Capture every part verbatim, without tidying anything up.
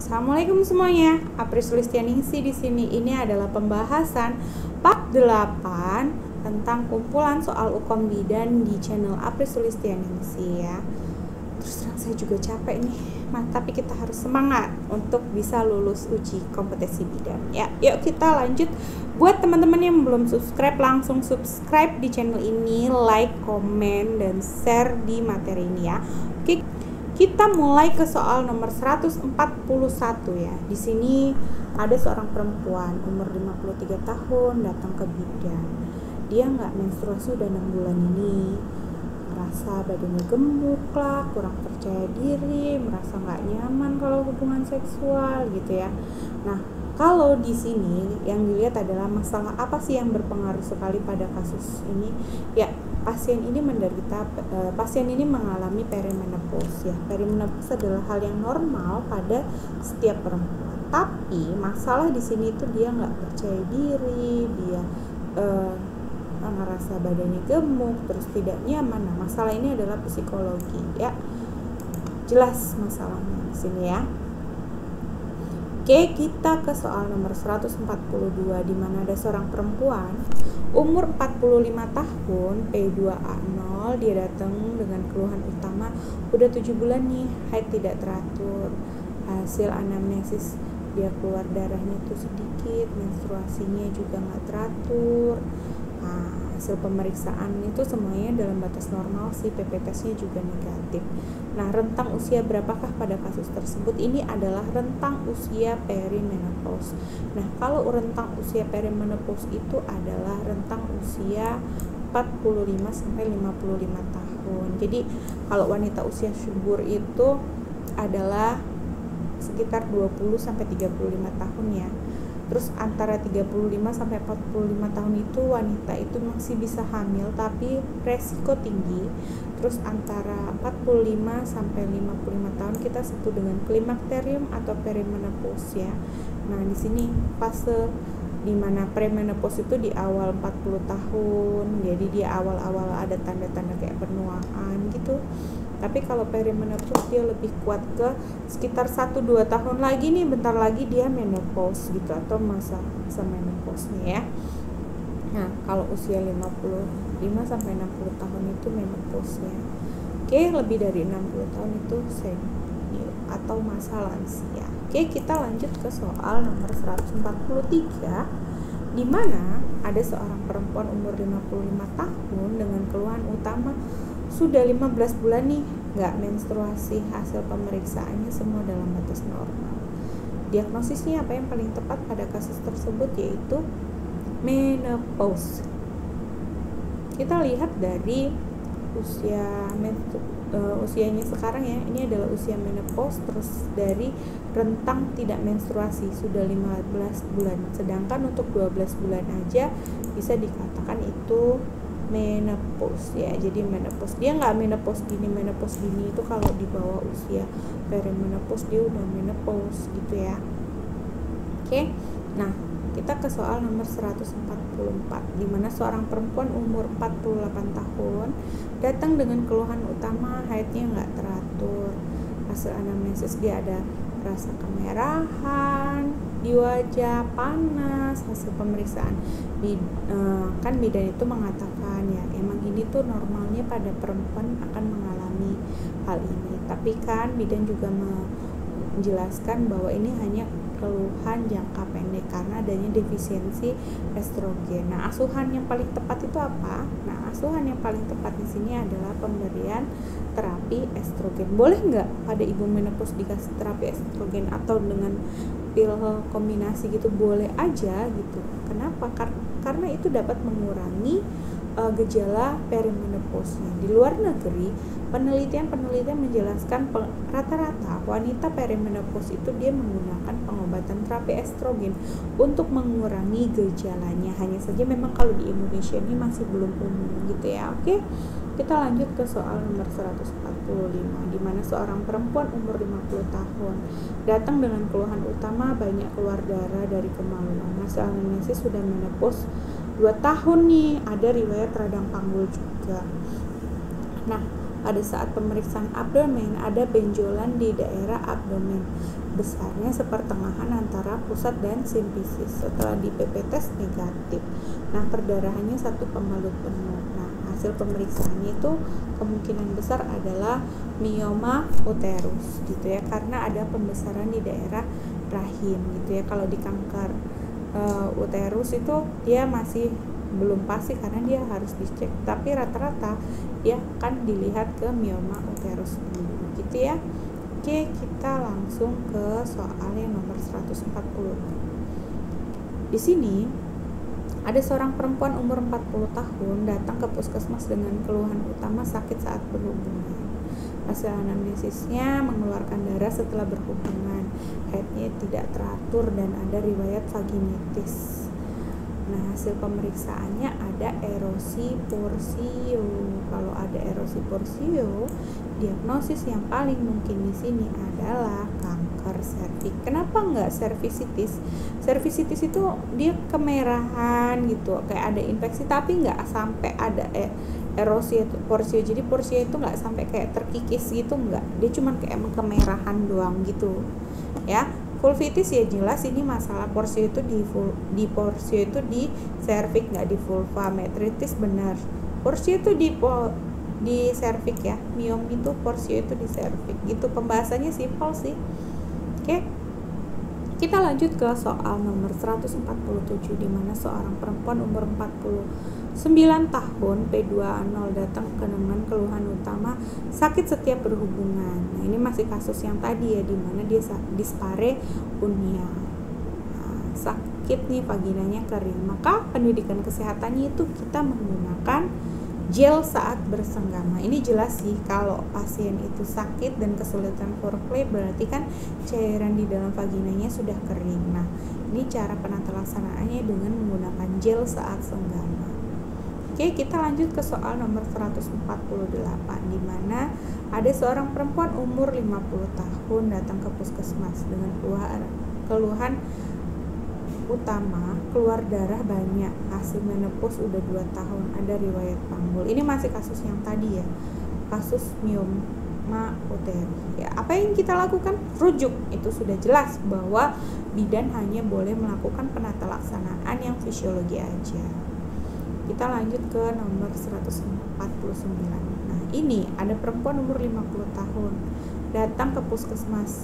Assalamualaikum semuanya. Apri Sulistianingsih di sini. Ini adalah pembahasan part delapan tentang kumpulan soal Ukom Bidan di channel Apri Sulistianingsih ya. Terus terang saya juga capek nih, nah, tapi kita harus semangat untuk bisa lulus uji kompetensi bidan ya. Yuk kita lanjut. Buat teman-teman yang belum subscribe, langsung subscribe di channel ini, like, komen, dan share di materi ini ya. Oke, kita mulai ke soal nomor seratus empat puluh satu ya. Di sini ada seorang perempuan umur lima puluh tiga tahun datang ke bidan. Dia nggak menstruasi udah enam bulan ini. Merasa badannya gemuk lah, kurang percaya diri, merasa nggak nyaman kalau hubungan seksual gitu ya. Nah, kalau di sini yang dilihat adalah masalah apa sih yang berpengaruh sekali pada kasus ini? Ya, pasien ini menderita uh, pasien ini mengalami perimenopause ya. Perimenopause adalah hal yang normal pada setiap perempuan. Tapi masalah di sini itu dia nggak percaya diri, dia uh, merasa badannya gemuk, terus tidak nyaman. Nah, masalah ini adalah psikologi ya. Jelas masalahnya di sini ya. Oke, kita ke soal nomor seratus empat puluh dua di mana ada seorang perempuan umur empat puluh lima tahun, P dua A nol. Dia datang dengan keluhan utama udah tujuh bulan nih, haid tidak teratur. Hasil anamnesis dia keluar darahnya tuh sedikit, menstruasinya juga nggak teratur. Nah, hasil pemeriksaan itu semuanya dalam batas normal sih, P P tesnya juga negatif. Nah, rentang usia berapakah pada kasus tersebut? Ini adalah rentang usia perimenopause. Nah, kalau rentang usia perimenopause itu adalah rentang usia empat puluh lima sampai lima puluh lima tahun. Jadi, kalau wanita usia subur itu adalah sekitar dua puluh sampai tiga puluh lima tahun ya. Terus antara tiga puluh lima sampai empat puluh lima tahun itu wanita itu masih bisa hamil tapi resiko tinggi. Terus antara empat puluh lima sampai lima puluh lima tahun kita sebut dengan klimakterium atau perimenopause ya. Nah, di sini fase di mana perimenopause itu di awal empat puluh tahun. Jadi di awal-awal ada tanda-tanda kayak penuaan gitu. Tapi kalau perimenopause dia lebih kuat ke sekitar satu sampai dua tahun lagi nih, bentar lagi dia menopause gitu atau masa masa menopause nih ya. Nah, kalau usia lima puluh lima sampai enam puluh tahun itu menopause-nya. Oke, lebih dari enam puluh tahun itu senior atau masa lansia. Oke, kita lanjut ke soal nomor seratus empat puluh tiga di mana ada seorang perempuan umur lima puluh lima tahun dengan keluhan utama sudah lima belas bulan nih nggak menstruasi, hasil pemeriksaannya semua dalam batas normal. Diagnosisnya apa yang paling tepat pada kasus tersebut yaitu menopause. Kita lihat dari usia menstru, uh, usianya sekarang ya, ini adalah usia menopause, terus dari rentang tidak menstruasi sudah lima belas bulan, sedangkan untuk dua belas bulan aja bisa dikatakan itu menopause ya. Jadi menopause dia nggak menopause dini, menopause dini itu kalau di bawah usia perimenopause dia udah menopause gitu ya. Oke, nah kita ke soal nomor seratus empat puluh empat di mana seorang perempuan umur empat puluh delapan tahun datang dengan keluhan utama haidnya nggak teratur. Hasil anamnesis dia ada rasa kemerahan di wajah, panas. Hasil pemeriksaan Bid, uh, kan bidan itu mengatakan ya emang ini tuh normalnya pada perempuan akan mengalami hal ini, tapi kan bidan juga menjelaskan bahwa ini hanya keluhan jangka pendek karena adanya defisiensi estrogen. Nah, asuhan yang paling tepat itu apa? Nah, asuhan yang paling tepat di sini adalah pemberian terapi estrogen. Boleh nggak pada ibu menopause dikasih terapi estrogen atau dengan pil kombinasi gitu? Boleh aja gitu. Kenapa? Karena itu dapat mengurangi uh, gejala perimenopause-nya. Di luar negeri, penelitian-penelitian menjelaskan peng- rata-rata wanita perimenopause itu dia menggunakan pengobatan terapi estrogen untuk mengurangi gejalanya. Hanya saja memang kalau di Indonesia ini masih belum umum gitu ya. Oke, kita lanjut ke soal nomor seratus empat puluh lima di mana seorang perempuan umur lima puluh tahun datang dengan keluhan utama banyak keluar darah dari kemaluan. Hasil anamnesis sudah menopause dua tahun nih, ada riwayat radang panggul juga. Nah, pada saat pemeriksaan abdomen ada benjolan di daerah abdomen besarnya sepertengahan antara pusat dan simfisis. Setelah di P P tes negatif. Nah, perdarahannya satu pembalut penuh. Nah, hasil pemeriksaannya itu kemungkinan besar adalah mioma uterus gitu ya, karena ada pembesaran di daerah rahim gitu ya. Kalau di kanker uh, uterus itu dia masih belum pasti karena dia harus dicek, tapi rata-rata dia akan dilihat ke mioma uterus dulu gitu ya. Oke, kita langsung ke soal yang nomor seratus empat puluh. Di sini ada seorang perempuan umur empat puluh tahun datang ke puskesmas dengan keluhan utama sakit saat berhubungan. Hasil anamnesisnya mengeluarkan darah setelah berhubungan, haidnya tidak teratur dan ada riwayat vaginitis. Nah, hasil pemeriksaannya ada erosi porsio. Kalau ada erosi porsio, diagnosis yang paling mungkin di sini adalah kanker serviks. Kenapa nggak cervicitis? Cervicitis itu dia kemerahan gitu, kayak ada infeksi, tapi nggak sampai ada eh, erosi porsio. Jadi porsio itu nggak sampai kayak terkikis gitu, nggak. Dia cuma kayak kemerahan doang gitu, ya. Vulvitis ya jelas ini masalah porsio itu di vul, di porsio itu di serviks, nggak di vulva. Metritis benar, porsio itu di po, di serviks ya. Miom itu porsio itu di serviks gitu. Pembahasannya simpel sih. Oke, kita lanjut ke soal nomor seratus empat puluh tujuh, di mana seorang perempuan umur empat puluh sembilan tahun P dua A nol datang ke dengan keluhan utama sakit setiap berhubungan. Nah, ini masih kasus yang tadi ya, di mana dia dispare unia. Nah, sakit nih, vaginanya kering. Maka pendidikan kesehatannya itu kita menggunakan gel saat bersenggama. Ini jelas sih kalau pasien itu sakit dan kesulitan foreplay, berarti kan cairan di dalam vaginanya sudah kering. Nah, ini cara penata laksanaannya dengan menggunakan gel saat senggama. Oke, kita lanjut ke soal nomor seratus empat puluh delapan, di mana ada seorang perempuan umur lima puluh tahun datang ke puskesmas dengan keluhan, keluhan utama keluar darah banyak, hasil menopause udah dua tahun, ada riwayat panggul. Ini masih kasus yang tadi ya, kasus mioma uteri. Ya, apa yang kita lakukan? Rujuk. Itu sudah jelas bahwa bidan hanya boleh melakukan penata laksanaan yang fisiologi aja. Kita lanjut ke nomor seratus empat puluh sembilan. Nah, ini ada perempuan umur lima puluh tahun datang ke puskesmas.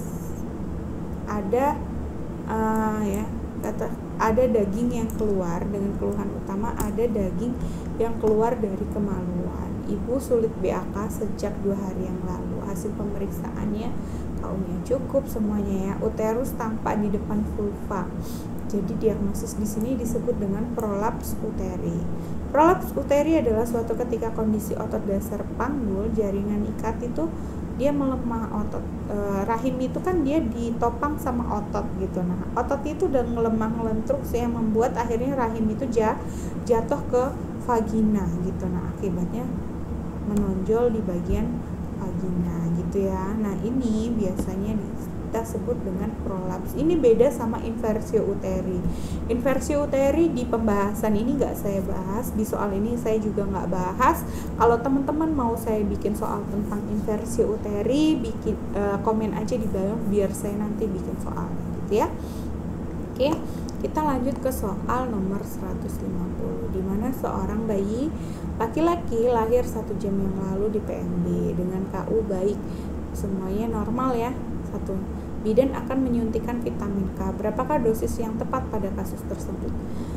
Ada uh, ya, kata ada daging yang keluar dengan keluhan utama, ada daging yang keluar dari kemaluan. Ibu sulit B A K sejak dua hari yang lalu. Hasil pemeriksaannya kaumnya cukup semuanya ya. Uterus tampak di depan vulva. Jadi diagnosis di sini disebut dengan prolaps uteri. Prolaps uteri adalah suatu ketika kondisi otot dasar panggul jaringan ikat itu dia melemah. Otot e, rahim itu kan dia ditopang sama otot gitu. Nah, otot itu udah melemah ngelentruk yang membuat akhirnya rahim itu ja, jatuh ke vagina gitu. Nah, akibatnya menonjol di bagian vagina gitu ya. Nah, ini biasanya kita sebut dengan prolaps. Ini beda sama inversio uteri. Inversio uteri di pembahasan ini nggak saya bahas, di soal ini saya juga nggak bahas. Kalau teman-teman mau saya bikin soal tentang inversio uteri, bikin uh, komen aja di bawah biar saya nanti bikin soal gitu ya. Oke, kita lanjut ke soal nomor seratus lima puluh, di mana seorang bayi laki-laki lahir satu jam yang lalu di P M B dengan K U baik, semuanya normal ya. Satu, bidan akan menyuntikkan vitamin K. Berapakah dosis yang tepat pada kasus tersebut?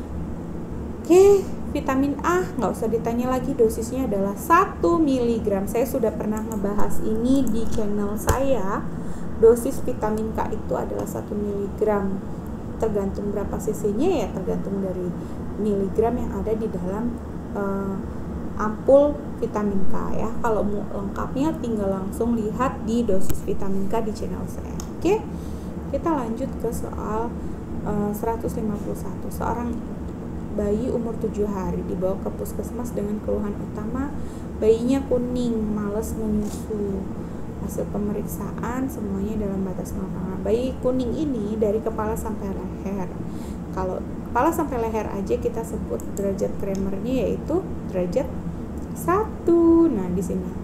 Oke, vitamin A nggak usah ditanya lagi, dosisnya adalah satu miligram. Saya sudah pernah ngebahas ini di channel saya. Dosis vitamin K itu adalah satu miligram. Tergantung berapa cc-nya ya, tergantung dari miligram yang ada di dalam uh, ampul vitamin K ya. Kalau mau lengkapnya tinggal langsung lihat di dosis vitamin K di channel saya. Oke, kita lanjut ke soal uh, seratus lima puluh satu. Seorang bayi umur tujuh hari dibawa ke puskesmas dengan keluhan utama bayinya kuning, malas menyusu. Hasil pemeriksaan semuanya dalam batas normal. Bayi kuning ini dari kepala sampai leher. Kalau kepala sampai leher aja kita sebut derajat Kramernya yaitu derajat satu. Nah, di sini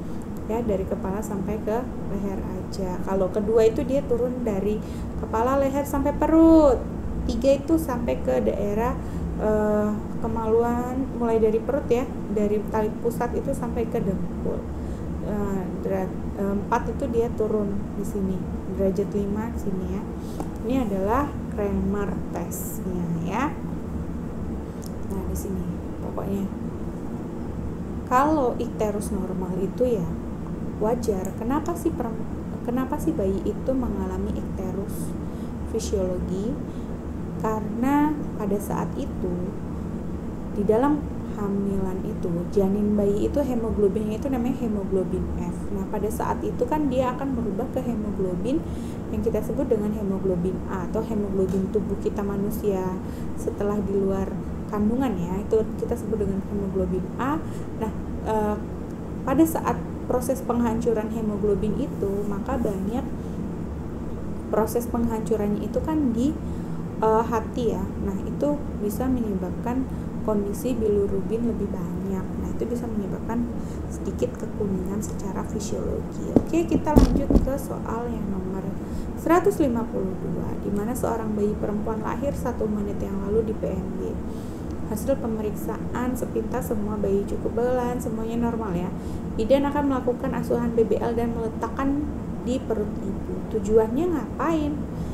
ya, dari kepala sampai ke leher aja. Kalau kedua itu dia turun dari kepala, leher sampai perut. Tiga itu sampai ke daerah uh, kemaluan, mulai dari perut ya, dari tali pusat itu sampai ke dengkul. Uh, derajat empat itu dia turun di sini, derajat lima di sini ya. Ini adalah Kramer testnya ya. Nah di sini pokoknya kalau icterus normal itu ya wajar. Kenapa sih kenapa sih bayi itu mengalami icterus fisiologi? Karena pada saat itu di dalam hamilan itu janin bayi itu hemoglobinnya itu namanya hemoglobin F. Nah pada saat itu kan dia akan berubah ke hemoglobin yang kita sebut dengan hemoglobin A atau hemoglobin tubuh kita manusia setelah di luar kandungan ya, itu kita sebut dengan hemoglobin A. Nah e, pada saat proses penghancuran hemoglobin itu maka banyak proses penghancurannya itu kan di e, hati ya. Nah itu bisa menyebabkan kondisi bilirubin lebih banyak. Nah itu bisa menyebabkan sedikit kekuningan secara fisiologi. Oke, kita lanjut ke soal yang nomor seratus lima puluh dua, di mana seorang bayi perempuan lahir satu menit yang lalu di P M B. Hasil pemeriksaan sepintas semua bayi cukup belan, semuanya normal ya. Bidan akan melakukan asuhan B B L dan meletakkan di perut ibu. Tujuannya ngapain?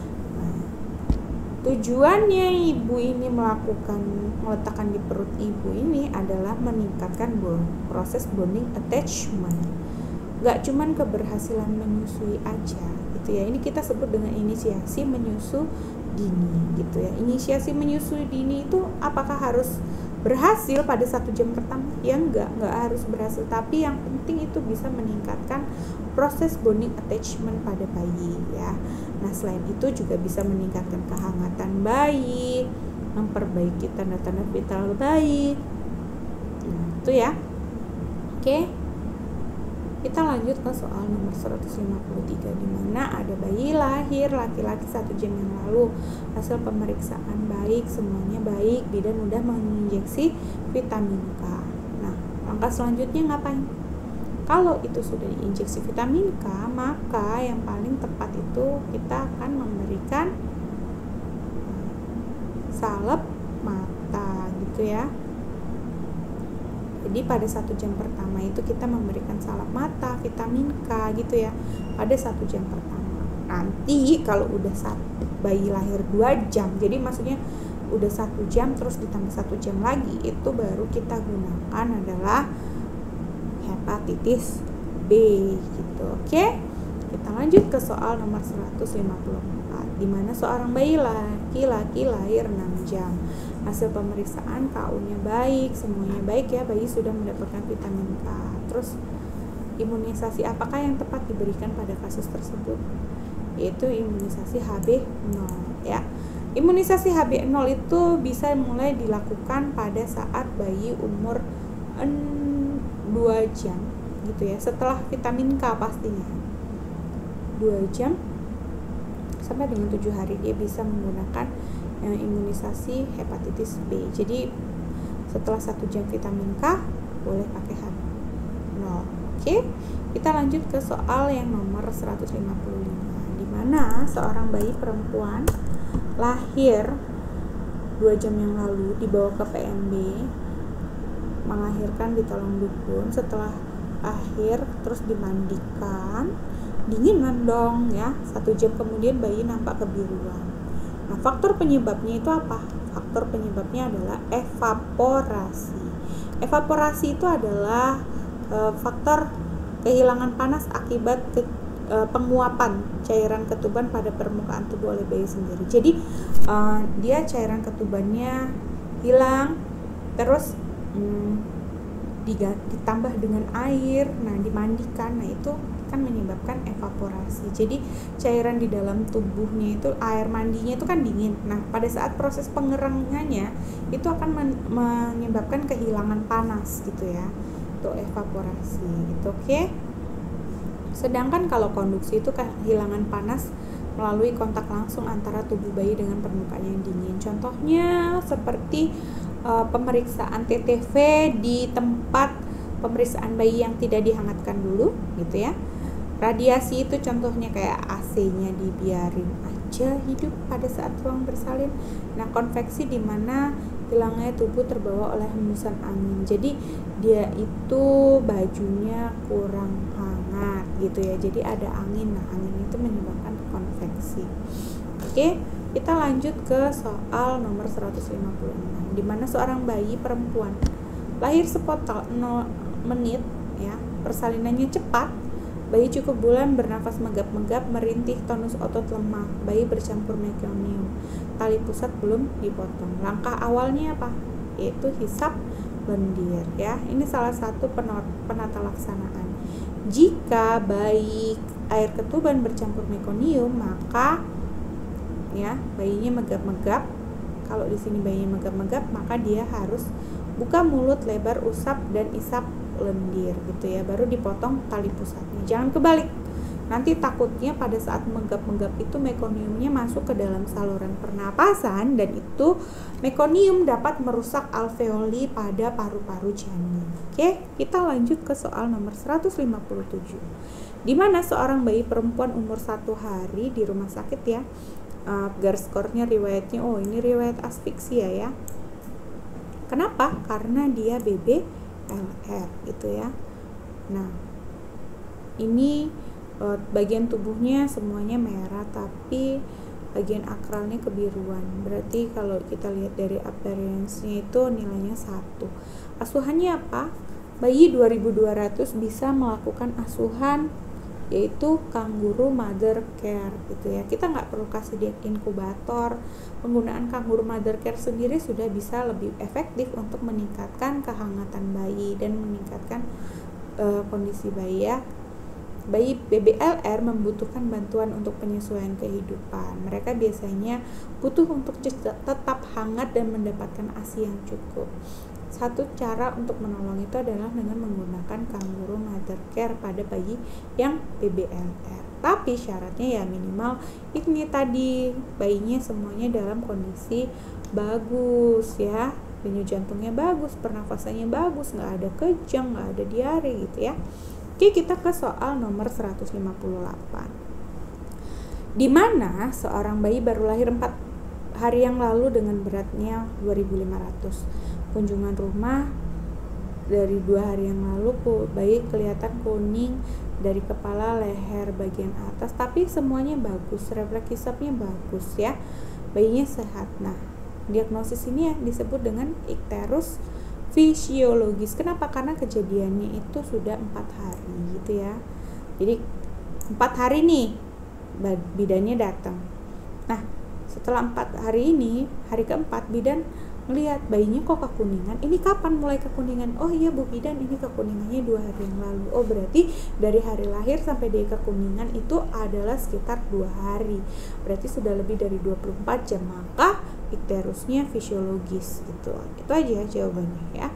Tujuannya ibu ini melakukan meletakkan di perut ibu ini adalah meningkatkan bond, proses bonding attachment. Gak cuman keberhasilan menyusui aja gitu ya. Ini kita sebut dengan inisiasi menyusu dini gitu ya. Inisiasi menyusui dini itu apakah harus berhasil pada satu jam pertama? Ya enggak, enggak harus berhasil. Tapi yang penting itu bisa meningkatkan proses bonding attachment pada bayi ya. Nah selain itu juga bisa meningkatkan kehangatan bayi, memperbaiki tanda-tanda vital bayi. Nah itu ya. Oke, kita lanjut ke soal nomor seratus lima puluh tiga, di mana ada bayi lahir laki-laki satu jam yang lalu. Hasil pemeriksaan baik, semuanya baik, bidan udah menginjeksi vitamin K. Nah langkah selanjutnya ngapain? Kalau itu sudah diinjeksi vitamin K, maka yang paling tepat itu kita akan memberikan salep mata gitu ya. Jadi pada satu jam pertama itu kita memberikan salep mata vitamin K gitu ya, pada satu jam pertama. Nanti kalau udah satu, bayi lahir dua jam, jadi maksudnya udah satu jam terus ditambah satu jam lagi, itu baru kita gunakan adalah hepatitis B gitu. Oke, kita lanjut ke soal nomor seratus lima puluh empat, di mana seorang bayi laki-laki lahir enam jam. Hasil pemeriksaan K U-nya baik, semuanya baik ya, bayi sudah mendapatkan vitamin K. Terus imunisasi apakah yang tepat diberikan pada kasus tersebut? Yaitu imunisasi H B nol ya. Imunisasi H B nol itu bisa mulai dilakukan pada saat bayi umur dua jam gitu ya, setelah vitamin K pastinya. dua jam sampai dengan tujuh hari dia bisa menggunakan eh, imunisasi hepatitis B. Jadi setelah satu jam vitamin K boleh pakai H B nol. Oke, kita lanjut ke soal yang nomor seratus lima puluh lima, di mana seorang bayi perempuan lahir dua jam yang lalu dibawa ke P M B, melahirkan di tolong dukun. Setelah lahir terus dimandikan, dinginan dong ya, satu jam kemudian bayi nampak kebiruan. Nah faktor penyebabnya itu apa? Faktor penyebabnya adalah evaporasi. Evaporasi itu adalah e, faktor kehilangan panas akibat ke, e, penguapan cairan ketuban pada permukaan tubuh oleh bayi sendiri. Jadi e, dia cairan ketubannya hilang, terus Hmm, ditambah dengan air, nah dimandikan, nah itu kan menyebabkan evaporasi. Jadi cairan di dalam tubuhnya itu, air mandinya itu kan dingin. Nah pada saat proses pengerangannya itu akan men- menyebabkan kehilangan panas gitu ya, itu evaporasi gitu. Oke. Sedangkan kalau konduksi itu kehilangan panas melalui kontak langsung antara tubuh bayi dengan permukaan yang dingin. Contohnya seperti Uh, pemeriksaan T T V di tempat pemeriksaan bayi yang tidak dihangatkan dulu gitu ya. Radiasi itu contohnya kayak A C-nya dibiarin aja hidup pada saat ruang bersalin. Nah, konveksi di mana hilangnya tubuh terbawa oleh hembusan angin. Jadi dia itu bajunya kurang hangat gitu ya. Jadi ada angin. Nah, angin itu menyebabkan konveksi. Oke, kita lanjut ke soal nomor seratus lima puluh enam, di mana seorang bayi perempuan lahir sepotong nol menit ya, persalinannya cepat. Bayi cukup bulan, bernafas megap-megap, merintih tonus otot lemah. Bayi bercampur mekonium. Tali pusat belum dipotong. Langkah awalnya apa? Yaitu hisap lendir ya. Ini salah satu penata laksanaan. Jika bayi air ketuban bercampur mekonium, maka ya bayinya megap-megap. Kalau di sini bayinya megap-megap, maka dia harus buka mulut lebar, usap dan isap lendir gitu ya, baru dipotong tali pusatnya. Jangan kebalik, nanti takutnya pada saat menggap-menggap itu mekoniumnya masuk ke dalam saluran pernapasan, dan itu mekonium dapat merusak alveoli pada paru-paru janin. Oke, kita lanjut ke soal nomor seratus lima puluh tujuh, di mana seorang bayi perempuan umur satu hari di rumah sakit ya. Uh, garis skornya riwayatnya, oh ini riwayat asfiksia ya. Kenapa? Karena dia B B L R gitu ya. Nah, ini e, bagian tubuhnya semuanya merah, tapi bagian akralnya kebiruan. Berarti kalau kita lihat dari appearance-nya itu nilainya satu. Asuhannya apa? Bayi dua ribu dua ratus bisa melakukan asuhan, yaitu kangguru mother care gitu ya. Kita nggak perlu kasih dia inkubator. Penggunaan kangguru mother care sendiri sudah bisa lebih efektif untuk meningkatkan kehangatan bayi dan meningkatkan uh, kondisi bayi ya. Bayi B B L R membutuhkan bantuan untuk penyesuaian kehidupan. Mereka biasanya butuh untuk tetap hangat dan mendapatkan A S I yang cukup. Satu cara untuk menolong itu adalah dengan menggunakan kangguru mother care pada bayi yang B B L R. Tapi syaratnya ya minimal ini tadi, bayinya semuanya dalam kondisi bagus ya, denyut jantungnya bagus, pernafasannya bagus, nggak ada kejang, nggak ada diare gitu ya. Oke, kita ke soal nomor seratus lima puluh delapan, di mana seorang bayi baru lahir empat hari yang lalu dengan beratnya dua ribu lima ratus. Kunjungan rumah dari dua hari yang lalu, bayi kelihatan kuning dari kepala, leher, bagian atas, tapi semuanya bagus, refleks hisapnya bagus ya, bayinya sehat. Nah, diagnosis ini ya disebut dengan ikterus fisiologis. Kenapa? Karena kejadiannya itu sudah empat hari gitu ya. Jadi empat hari nih bidannya datang. Nah, setelah empat hari ini, hari keempat bidan melihat bayinya kok kekuningan. Ini kapan mulai kekuningan? Oh iya Bu bidan, ini kekuningannya dua hari yang lalu. Oh berarti dari hari lahir sampai dia kekuningan itu adalah sekitar dua hari. Berarti sudah lebih dari dua puluh empat jam. Maka ikterusnya fisiologis gitu. Itu aja jawabannya ya.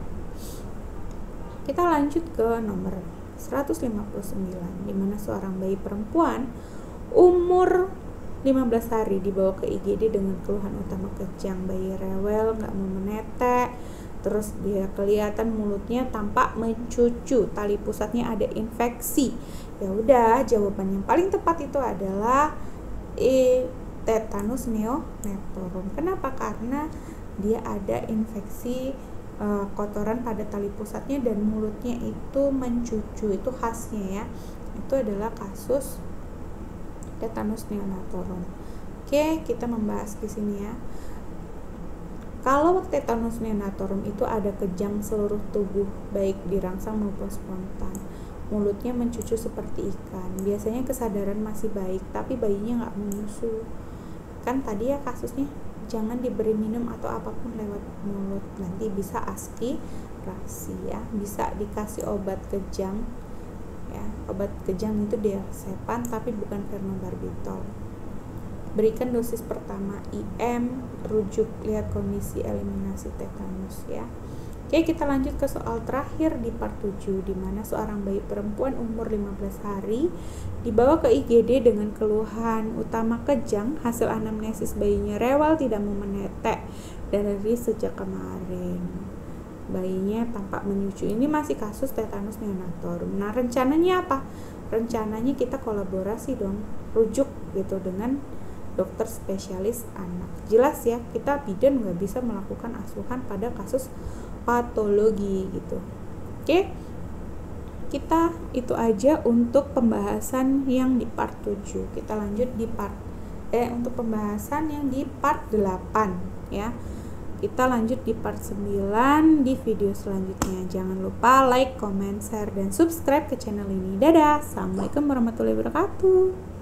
Kita lanjut ke nomor seratus lima puluh sembilan, di mana seorang bayi perempuan umur lima belas hari dibawa ke I G D dengan keluhan utama kejang. Bayi rewel, nggak mau menetek, terus dia kelihatan mulutnya tampak mencucu, tali pusatnya ada infeksi. Ya udah, jawaban yang paling tepat itu adalah E, tetanus neonatorum. Kenapa? Karena dia ada infeksi e, kotoran pada tali pusatnya dan mulutnya itu mencucu. Itu khasnya ya. Itu adalah kasus tetanus neonatorum. Oke, kita membahas di sini ya. Kalau tetanus neonatorum itu ada kejang seluruh tubuh, baik dirangsang maupun spontan. Mulutnya mencucu seperti ikan. Biasanya kesadaran masih baik, tapi bayinya nggak menyusu. Kan tadi ya kasusnya, jangan diberi minum atau apapun lewat mulut. Nanti bisa aspirasi ya, bisa dikasih obat kejang. Ya, obat kejang itu diazepan tapi bukan fenobarbital. Berikan dosis pertama I M, rujuk lihat kondisi eliminasi tetanus ya. Oke, kita lanjut ke soal terakhir di part tujuh, di mana seorang bayi perempuan umur lima belas hari dibawa ke I G D dengan keluhan utama kejang. Hasil anamnesis bayinya rewel, tidak mau menetek dari sejak kemarin. bayinya tampak menyusui. Ini masih kasus tetanus neonatorum. Nah, rencananya apa? Rencananya kita kolaborasi dong, rujuk gitu dengan dokter spesialis anak. Jelas ya, kita bidan nggak bisa melakukan asuhan pada kasus patologi gitu. Oke, kita itu aja untuk pembahasan yang di part tujuh. Kita lanjut di part eh untuk pembahasan yang di part delapan ya. Kita lanjut di part sembilan di video selanjutnya. Jangan lupa like, comment, share, dan subscribe ke channel ini. Dadah, assalamualaikum warahmatullahi wabarakatuh.